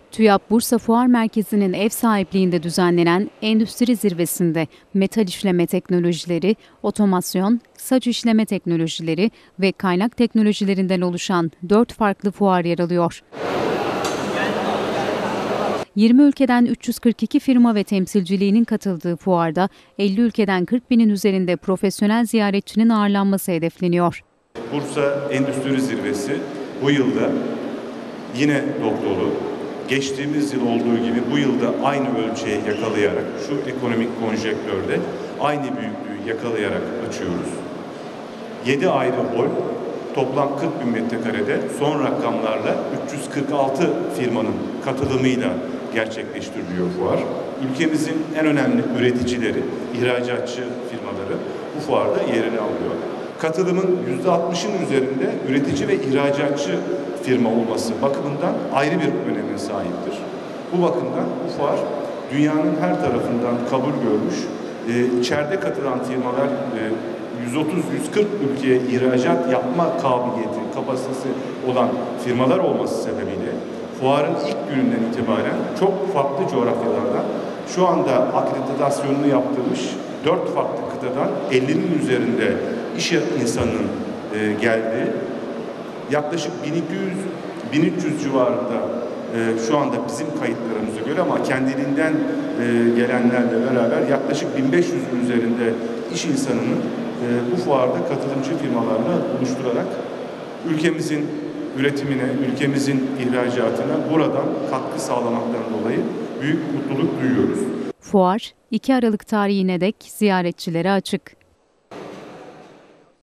TÜYAP Bursa Fuar Merkezi'nin ev sahipliğinde düzenlenen Endüstri Zirvesi'nde metal işleme teknolojileri, otomasyon, saç işleme teknolojileri ve kaynak teknolojilerinden oluşan 4 farklı fuar yer alıyor. 20 ülkeden 342 firma ve temsilciliğinin katıldığı fuarda 50 ülkeden 40 binin üzerinde profesyonel ziyaretçinin ağırlanması hedefleniyor. Bursa Endüstri Zirvesi bu yılda yine dop dolu. Geçtiğimiz yıl olduğu gibi bu yılda aynı ölçeği yakalayarak, şu ekonomik konjektörde aynı büyüklüğü yakalayarak açıyoruz. 7 ayrı hol, toplam 40 bin metrekarede son rakamlarla 346 firmanın katılımıyla gerçekleştiriliyor fuar. Ülkemizin en önemli üreticileri, ihracatçı firmaları bu fuarda yerini alıyor. Katılımın %60'ın üzerinde üretici ve ihracatçı firma olması bakımından ayrı bir öneme sahiptir. Bu bakımdan bu fuar dünyanın her tarafından kabul görmüş. İçeride katılan firmalar 130-140 ülkeye ihracat yapma kabiliyeti, kapasitesi olan firmalar olması sebebiyle fuarın ilk gününden itibaren çok farklı coğrafyalardan şu anda akreditasyonunu yaptırmış 4 farklı kıtadan 50'nin üzerinde iş insanının geldiği, yaklaşık 1200-1300 civarında şu anda bizim kayıtlarımıza göre ama kendiliğinden gelenlerle beraber yaklaşık 1500'ün üzerinde iş insanının bu fuarda katılımcı firmalarla buluşturarak ülkemizin üretimine, ülkemizin ihracatına buradan katkı sağlamaktan dolayı büyük mutluluk duyuyoruz. Fuar 2 Aralık tarihine dek ziyaretçilere açık.